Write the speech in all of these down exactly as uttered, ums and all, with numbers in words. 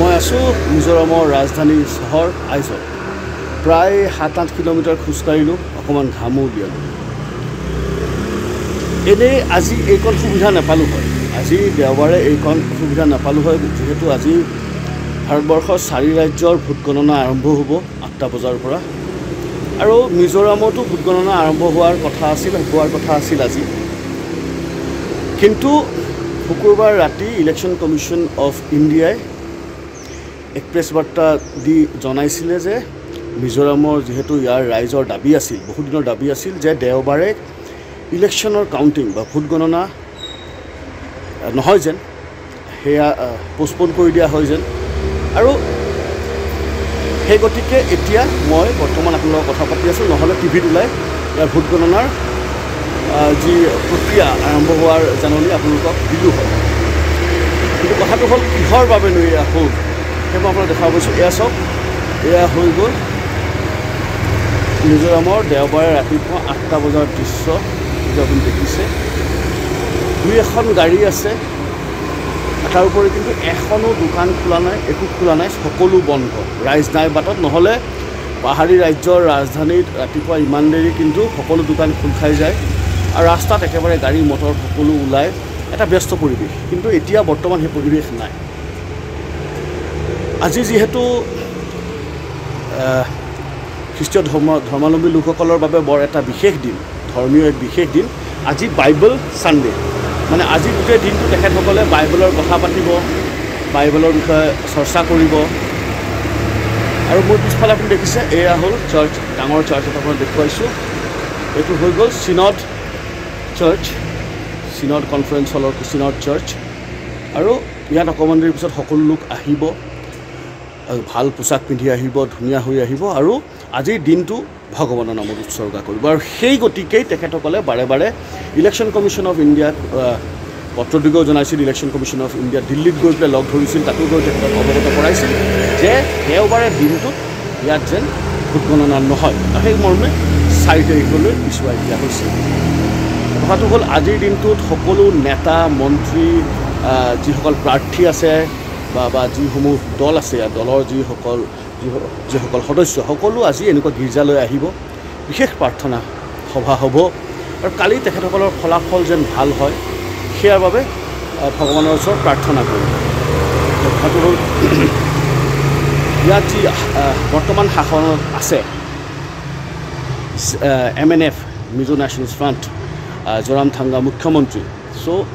মই আছোঁ মিজোৰামৰ ৰাজধানী চহৰ আইজল। প্ৰায় সাত আঠ কিলোমিটাৰ খোজকাঢ়িলোঁ, অকণমান ঘামো উলিয়ালোঁ। এনেই আজি এইকণ সুবিধা নাপালোঁ হয়, আজি দেওবাৰে এইকণ সুবিধা নাপালোঁ হয়, যিহেতু আজি ভাৰতবৰ্ষৰ চাৰি ৰাজ্যৰ ভোট গণনা আৰম্ভ হ'ব আঠটা বজাৰ পৰা। আৰু মিজোৰামতো ভোট গণনা আৰম্ভ হোৱাৰ কথা আছিল হোৱাৰ কথা আছিল আজি। কিন্তু শুকুৰবাৰ ৰাতি ইলেকশ্যন কমিশ্যন অফ ইণ্ডিয়াই এক প্ৰেছ বাৰ্তা দি জনাইছিলে যে মিজোৰামৰ যিহেতু ইয়াৰ ৰাইজৰ দাবী আছিল, বহুদিনৰ দাবী আছিল যে দেওবাৰে ইলেকশ্যনৰ কাউণ্টিং বা ভোট গণনা নহয় যেন, সেয়া পষ্টপন কৰি দিয়া হয় যেন। আৰু সেই গতিকে এতিয়া মই বৰ্তমান আপোনালোকৰ কথা পাতি আছোঁ, নহ'লে টিভিত ওলাই ইয়াৰ ভোট গণনাৰ যি প্ৰক্ৰিয়া আৰম্ভ হোৱাৰ জাননী আপোনালোকক দিলোঁ হয়। কিন্তু কথাটো হ'ল কিহৰ বাবেনো এয়া হ'ল সেই মই আপোনাক দেখা পাইছোঁ। এয়া চাওক, এয়া হৈ গ'ল মিজোৰামৰ দেওবাৰে ৰাতিপুৱা আঠটা বজাৰ দৃশ্য, যিটো আপুনি দেখিছে। দুই এখন গাড়ী আছে, তাৰোপৰি কিন্তু এখনো দোকান খোলা নাই, একো খোলা নাই, সকলো বন্ধ, ৰাইজ নাই বাটত। নহ'লে পাহাৰী ৰাজ্যৰ ৰাজধানীত ৰাতিপুৱা ইমান দেৰি কিন্তু সকলো দোকান খোল খাই যায় আৰু ৰাস্তাত একেবাৰে গাড়ী মটৰ সকলো ওলায়, এটা ব্যস্ত পৰিৱেশ। কিন্তু এতিয়া বৰ্তমান সেই পৰিৱেশ নাই। আজি যিহেতু খ্ৰীষ্টীয় ধৰ্ম ধৰ্মাৱলম্বী লোকসকলৰ বাবে বৰ এটা বিশেষ দিন, ধৰ্মীয় এক বিশেষ দিন। আজি বাইবল ছানডে, মানে আজি গোটেই দিনটো তেখেতসকলে বাইবলৰ কথা পাতিব, বাইবলৰ বিষয়ে চৰ্চা কৰিব। আৰু মোৰ পিছফালে আপুনি দেখিছে, এয়া হ'ল চাৰ্চ, ডাঙৰ চাৰ্চ এটা আপোনাক দেখুৱাইছোঁ। এইটো হৈ গ'ল চিনড চাৰ্চ, চিনড কনফাৰেঞ্চ হলৰ চিনড চাৰ্চ। আৰু ইয়াত অকণমান দেৰিৰ পিছত সকলো লোক আহিব, ভাল পোছাক পিন্ধি আহিব, ধুনীয়া হৈ আহিব আৰু আজিৰ দিনটো ভগৱানৰ নামত উৎসৰ্গা কৰিব। আৰু সেই গতিকেই তেখেতসকলে বাৰে বাৰে ইলেকশ্যন কমিশ্যন অফ ইণ্ডিয়াক পত্ৰ দিও জনাইছিল। ইলেকশ্যন কমিশ্যন অফ ইণ্ডিয়া দিল্লীত গৈ পেলাই লগ ধৰিছিল, তাতো গৈ তেখেতক অৱগত কৰাইছিল যে দেওবাৰে দিনটোত ইয়াত যেন ভোট গণনা নহয়। সেই মৰ্মে চাৰি তাৰিখলৈ পিছুৱাই দিয়া হৈছে। কথাটো হ'ল আজিৰ দিনটোত সকলো নেতা মন্ত্ৰী, যিসকল প্ৰাৰ্থী আছে বা বা যিসমূহ দল আছে, দলৰ যিসকল যিসকল সদস্য, সকলো আজি এনেকুৱা গীৰ্জালৈ আহিব, বিশেষ প্ৰাৰ্থনা সভা হ'ব। আৰু কালি তেখেতসকলৰ ফলাফল যেন ভাল হয়, সেয়াৰ বাবে ভগৱানৰ ওচৰত প্ৰাৰ্থনা কৰিব। কথাটো হ'ল ইয়াত যি বৰ্তমান শাসনত আছে M N F, Mizo National Front, Zoramthanga মুখ্যমন্ত্ৰী, চ'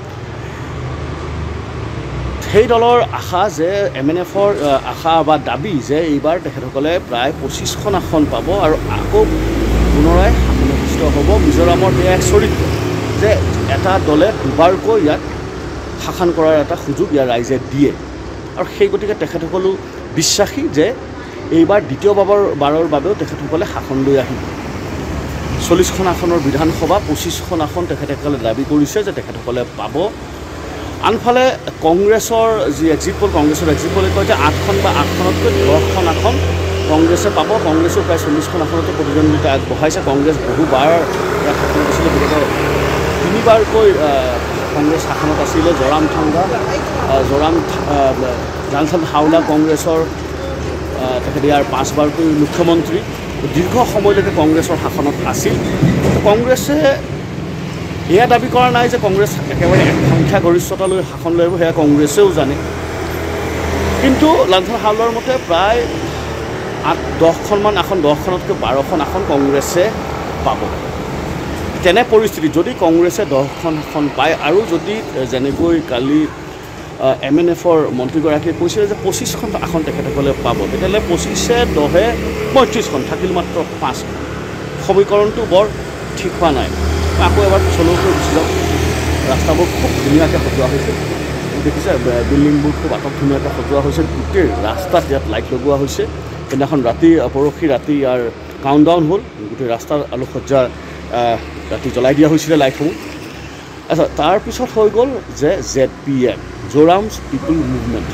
সেই দলৰ আশা যে এম এন এফৰ আশা বা দাবী যে এইবাৰ তেখেতসকলে প্ৰায় পঁচিছখন আসন পাব আৰু আকৌ পুনৰাই শাসনাধিষ্ঠ হ'ব। মিজোৰামৰ এয়া এক চৰিত্ৰ যে এটা দলে দুবাৰকৈ ইয়াত শাসন কৰাৰ এটা সুযোগ ইয়াৰ ৰাইজে দিয়ে। আৰু সেই গতিকে তেখেতসকলো বিশ্বাসী যে এইবাৰ দ্বিতীয়বাৰৰ বাৰৰ বাবেও তেখেতসকলে শাসন লৈ আহিব। চল্লিছখন আসনৰ বিধানসভা, পঁচিছখন আসন তেখেতসকলে দাবী কৰিছে যে তেখেতসকলে পাব। আনফালে কংগ্ৰেছৰ যি এক্সিট পল, কংগ্ৰেছৰ এক্সিট পলে কয় যে আঠখন বা আঠখনতকৈ দহখন আসন কংগ্ৰেছে পাব। কংগ্ৰেছেও প্ৰায় চল্লিছখন আসনতে প্ৰতিদ্বন্দ্বিতা আগবঢ়াইছে। কংগ্ৰেছ বহুবাৰ ইয়াত শাসন কৰিছিলে, গতিকে তিনিবাৰকৈ কংগ্ৰেছ শাসনত আছিলে। জোৰামথাংগা, জোৰাম জাংথান হাওলা কংগ্ৰেছৰ তেখেতে ইয়াৰ পাঁচবাৰকৈ মুখ্যমন্ত্ৰী, দীৰ্ঘ সময়লৈকে কংগ্ৰেছৰ শাসনত আছিল। কংগ্ৰেছে এয়া দাবী কৰা নাই যে কংগ্ৰেছ একেবাৰে সংখ্যাগৰিষ্ঠতালৈ শাসন লৈ আহিব, সেয়া কংগ্ৰেছেও জানে। কিন্তু লালথান হাওলাৰ মতে প্ৰায় আঠ দহখনমান আসন, দহখনতকৈ বাৰখন আসন কংগ্ৰেছে পাব। তেনে পৰিস্থিতিত যদি কংগ্ৰেছে দহখন আসন পায় আৰু যদি যেনেকৈ কালি এম এন এফৰ মন্ত্ৰীগৰাকীয়ে কৈছিলে যে পঁচিছখন আসন তেখেতসকলে পাব, তেতিয়াহ'লে পঁচিছে দহে পঁয়ত্ৰিছখন, থাকিল মাত্ৰ পাঁচ। সমীকৰণটো বৰ ঠিক হোৱা নাই। আকৌ এবাৰ পিছলৈকৈ গুচি যাওক। ৰাস্তাবোৰ খুব ধুনীয়াকৈ সজোৱা হৈছে, দেখিছে বিল্ডিংবোৰ খুব আটক ধুনীয়াকৈ সজোৱা হৈছে। গোটেই ৰাস্তাত ইয়াত লাইট লগোৱা হৈছে। সেইদিনাখন ৰাতি, পৰহি ৰাতি ইয়াৰ কাউণ্টডাউন হ'ল, গোটেই ৰাস্তাৰ আলোকসজ্জা ৰাতি জ্বলাই দিয়া হৈছিলে লাইটসমূহ। আচ্ছা, তাৰপিছত হৈ গ'ল যে Z P M, Zoram's People Movement,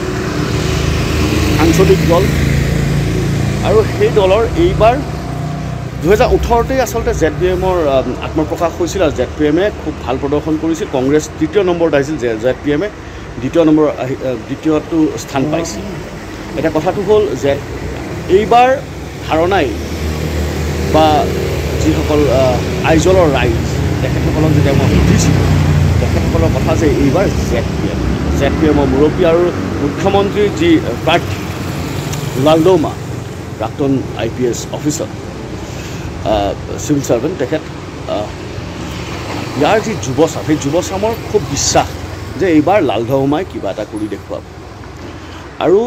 আঞ্চলিক দল। আৰু সেই দলৰ এইবাৰ দুহেজাৰ ওঠৰতেই আচলতে জেড পি এমৰ আত্মপ্ৰকাশ হৈছিল আৰু জেড পি এমে খুব ভাল প্ৰদৰ্শন কৰিছিল। কংগ্ৰেছ তৃতীয় নম্বৰত আহিছিল জেড পি এমে, দ্বিতীয় নম্বৰ দ্বিতীয়টো স্থান পাইছে এটা কথাটো হ'ল যে এইবাৰ ধাৰণাই বা যিসকল আইজলৰ ৰাইজ তেখেতসকলক যেতিয়া মই সুধিছিলোঁ তেখেতসকলৰ কথা যে এইবাৰ Z P M Z P এমৰ মুৰব্বী আৰু মুখ্যমন্ত্ৰীৰ যি প্ৰাৰ্থী লালদৌমা প্ৰাক্তন I P S officer civil servant তেখেত ইয়াৰ যি যুৱচাম সেই যুৱচামৰ খুব বিশ্বাস যে এইবাৰ লালদৌমাই কিবা এটা কৰি দেখুৱাব আৰু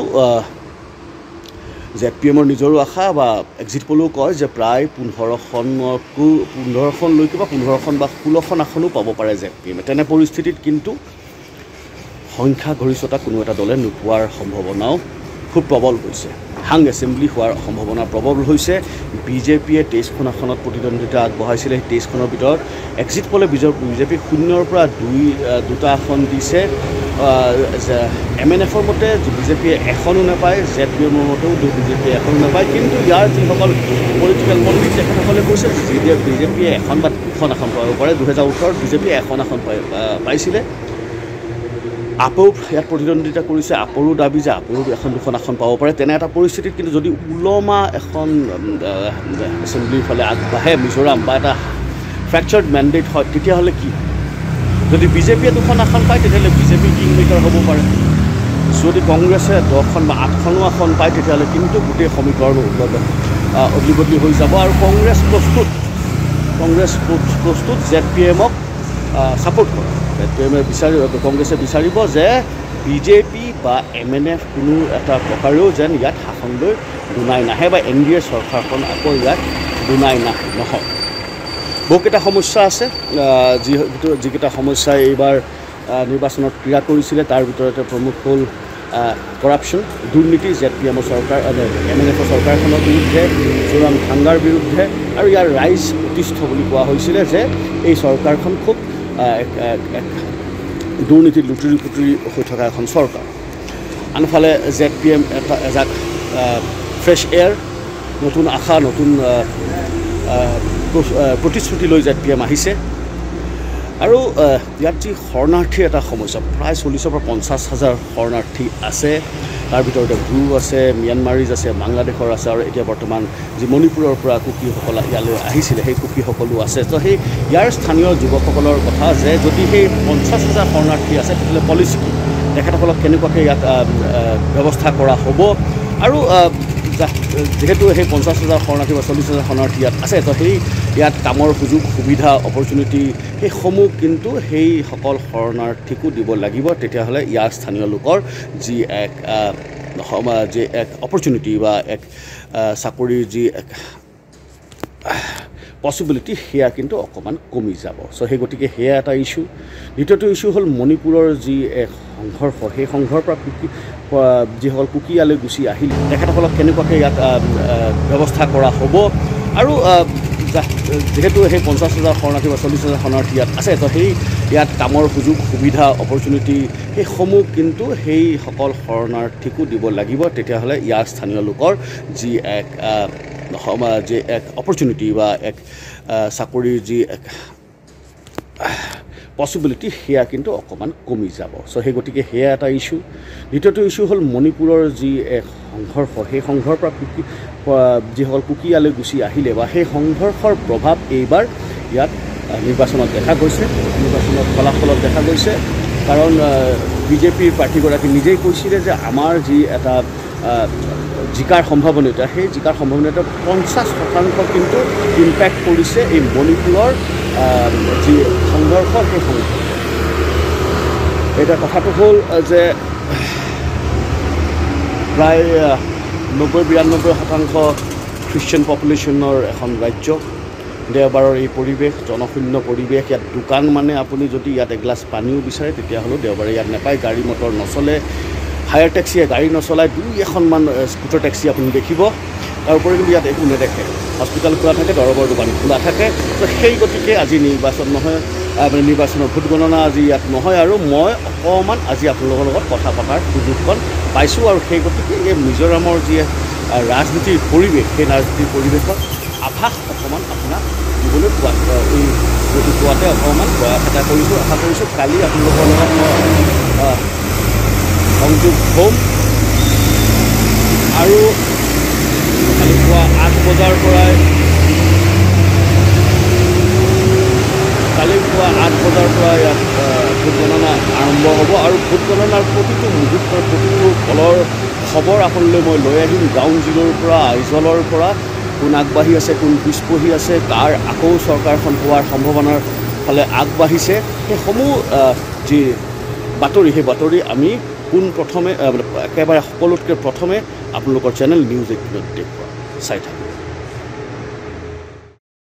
জেড পি এমৰ নিজৰো আশা বা এক্সিট পলেও কয় যে প্ৰায় পোন্ধৰখনকো পোন্ধৰখনলৈকে বা পোন্ধৰখন বা ষোল্লখন আসনো পাব পাৰে জেড পি এমে তেনে পৰিস্থিতিত কিন্তু সংখ্যা গৰিষ্ঠতা কোনো এটা দলে নোপোৱাৰ সম্ভাৱনাও খুব প্ৰবল হৈছে হাং এছেম্বলি হোৱাৰ সম্ভাৱনা প্ৰবল হৈছে বিজেপিয়ে তেইছখন আসনত প্ৰতিদ্বন্দ্বিতা আগবঢ়াইছিলে সেই তেইছখনৰ ভিতৰত এক্সিট পলে বিজেপি শূন্যৰ পৰা দুই দুটা আসন দিছে এম এন এফৰ মতে বিজেপিয়ে এখনো নাপায় জেড পি এমৰ মতেও বিজেপিয়ে এখনো নাপায় কিন্তু ইয়াৰ যিসকল পলিটিকেল পণ্ডিত তেখেতসকলে কৈছে যে বিজেপিয়ে এখন বা দুখন আসন পাব পাৰে দুহেজাৰ ওঠৰত বিজেপিয়ে এখন আসন পাই পাইছিলে আপেও ইয়াত প্ৰতিদ্বন্দ্বিতা কৰিছে আপৰো দাবী যে আপেও এখন দুখন আসন পাব পাৰে তেনে এটা পৰিস্থিতিত কিন্তু যদি ওলমা এখন এছেম্বলিৰ ফালে আগবাঢ়ে মিজোৰাম বা এটা ফ্ৰেকচাৰ্ড মেণ্ডেট হয় তেতিয়াহ'লে কি যদি বিজেপিয়ে দুখন আসন পায় তেতিয়াহ'লে বিজেপি কিং মেকাৰ হ'ব পাৰে যদি কংগ্ৰেছে দহখন বা আঠখনো আসন পায় তেতিয়াহ'লে কিন্তু গোটেই সমীকৰণ অদলি বদলি হৈ যাব আৰু কংগ্ৰেছ প্ৰস্তুত কংগ্ৰেছ প্ৰস্তুত জেড পি এমক ছাপোৰ্ট কৰে জেড পি এমে বিচাৰি কংগ্ৰেছে বিচাৰিব যে বিজেপি বা এম এন এফ কোনো এটা প্ৰকাৰেও যেন ইয়াত শাসন লৈ দুনাই নাহে বা এন ডি এ চৰকাৰখন আকৌ ইয়াত দুনাই নাহে নহয় বহুকেইটা সমস্যা আছে যিহেতু যিকেইটা সমস্যাই এইবাৰ নিৰ্বাচনত ক্ৰিয়া কৰিছিলে তাৰ ভিতৰতে প্ৰমুখ হ'ল কৰাপশ্যন দুৰ্নীতি জেড পি এমৰ চৰকাৰ এম এন এফৰ চৰকাৰখনৰ বিৰুদ্ধে মিজোৰাম ধাংগাৰ বিৰুদ্ধে আৰু ইয়াৰ ৰাইজ অতিষ্ঠ বুলি কোৱা হৈছিলে যে এই চৰকাৰখন খুব দুৰ্নীতিত লুটুৰি পুটুৰি হৈ থকা এখন চৰকাৰ আনফালে জেড পি এম এটা এজাক ফ্ৰেছ এয়াৰ নতুন আশা নতুন প্ৰতিশ্ৰুতি লৈ জেড পি এম আহিছে আৰু ইয়াত যি শৰণাৰ্থীৰ এটা সমস্যা প্ৰায় চল্লিছৰ পৰা পঞ্চাছ হাজাৰ শৰণাৰ্থী আছে তাৰ ভিতৰতে ব্ৰু আছে ম্যানমাৰীজ আছে বাংলাদেশৰ আছে আৰু এতিয়া বৰ্তমান যি মণিপুৰৰ পৰা কুকিসকল ইয়ালৈ আহিছিলে সেই কুকিসকলো আছে তো সেই ইয়াৰ স্থানীয় যুৱকসকলৰ কথা যে যদি সেই পঞ্চাছ হাজাৰ শৰণাৰ্থী আছে তেতিয়াহ'লে পলিচি কি তেখেতসকলক কেনেকুৱাকৈ ইয়াত ব্যৱস্থা কৰা হ'ব আৰু যেহেতু সেই পঞ্চাছ হাজাৰ শৰণাৰ্থী বা চল্লিছ হাজাৰ শৰণাৰ্থী ইয়াত আছে তো সেই ইয়াত কামৰ সুযোগ সুবিধা অপৰচুনিটি সেইসমূহ কিন্তু সেইসকল শৰণাৰ্থীকো দিব লাগিব তেতিয়াহ'লে ইয়াৰ স্থানীয় লোকৰ যি এক যি এক অপৰচুনিটি বা এক চাকৰিৰ যি এক পচিবিলিটি সেয়া কিন্তু অকণমান কমি যাব চ' সেই গতিকে সেয়া এটা ইছ্যু দ্বিতীয়টো ইছ্যু হ'ল মণিপুৰৰ যি এক সংঘৰ্ষ সেই সংঘৰ্ষৰ পৰা কুকি যিসকল কুকি ইয়ালৈ গুচি আহিলে তেখেতসকলক কেনেকুৱাকৈ ইয়াত ব্যৱস্থা কৰা হ'ব আৰু যেহেতু সেই পঞ্চাছ হাজাৰ শৰণাৰ্থী বা চল্লিছ হাজাৰ শৰণাৰ্থী ইয়াত আছে তো সেই ইয়াত কামৰ সুযোগ সুবিধা অপৰচুনিটি সেইসমূহ কিন্তু সেইসকল শৰণাৰ্থীকো দিব লাগিব তেতিয়াহ'লে ইয়াৰ স্থানীয় লোকৰ যি এক যি এক অপৰচুনিটি বা এক চাকৰিৰ যি এক পচিবিলিটি সেয়া কিন্তু অকণমান কমি যাব চ' সেই গতিকে সেয়া এটা ইছ্যু দ্বিতীয়টো ইছ্যু হ'ল মণিপুৰৰ যি এক সংঘৰ্ষ সেই সংঘৰ্ষৰ পৰা কুকি যিসকল কুকি ইয়ালৈ গুচি আহিলে বা সেই সংঘৰ্ষৰ প্ৰভাৱ এইবাৰ ইয়াত নিৰ্বাচনত দেখা গৈছে নিৰ্বাচনত ফলাফলত দেখা গৈছে কাৰণ বিজেপিৰ প্ৰাৰ্থীগৰাকী নিজেই কৈছিলে যে আমাৰ যি এটা জিকাৰ সম্ভাৱনীয়তা সেই জিকাৰ সম্ভাৱনীয়তা পঞ্চাছ শতাংশ কিন্তু ইম্পেক্ট কৰিছে এই মণিপুৰৰ যি সংঘৰ্ষ সেই সংঘৰ্ষ এতিয়া কথাটো হ'ল যে প্ৰায় নব্বৈ বিৰান্নব্বৈ শতাংশ খ্ৰীষ্টিয়ান পপুলেশ্যনৰ এখন ৰাজ্য দেওবাৰৰ এই পৰিৱেশ জনশূন্য পৰিৱেশ ইয়াত দোকান মানে আপুনি যদি ইয়াত এগিলাচ পানীও বিচাৰে তেতিয়াহ'লেও দেওবাৰে ইয়াত নাপায় গাড়ী মটৰ নচলে হায়াৰ টেক্সিয়ে গাড়ী নচলায় দুই এখনমান স্কুটাৰ টেক্সি আপুনি দেখিব তাৰোপৰি কিন্তু ইয়াত একো নেদেখে হস্পিটেল খোলা থাকে দৰৱৰ দোকান খোলা থাকে তো সেই গতিকে আজি নিৰ্বাচন নহয় মানে নিৰ্বাচনৰ ভোট গণনা আজি ইয়াত নহয় আৰু মই অকণমান আজি আপোনালোকৰ লগত কথা পতাৰ সুযোগখন পাইছোঁ আৰু সেই গতিকে এই মিজোৰামৰ যি ৰাজনীতিৰ পৰিৱেশ সেই ৰাজনীতিৰ পৰিৱেশত আভাস অকণমান আপোনাক দিবলৈ পোৱা এই গতি পোৱাতে অকণমান প্ৰয়াস এটা কৰিছোঁ আশা কৰিছোঁ কালি আপোনালোকৰ লগত মই সংযোগ হ'ম আৰু কালি পুৱা আঠ বজাৰ পৰাই কালি পুৱা আঠ বজাৰ পৰা ইয়াত ভোট গণনা আৰম্ভ হ'ব আৰু ভোট গণনাৰ প্ৰতিটো মুহূৰ্তৰ প্ৰতিটো ফলৰ খবৰ আপোনালৈ মই লৈ আহিম গ্ৰাউণ্ড জিৰ'ৰ পৰা আইজলৰ পৰা কোন আগবাঢ়ি আছে কোন পিছপৰি আছে কাৰ আকৌ চৰকাৰখন হোৱাৰ সম্ভাৱনাৰ ফালে আগবাঢ়িছে সেইসমূহ যি বাতৰি সেই বাতৰি আমি পোন প্ৰথমে একেবাৰে সকলোতকৈ প্ৰথমে আপোনালোকৰ চেনেল নিউজ এইটিনত দেখুৱাম চাই থাকক।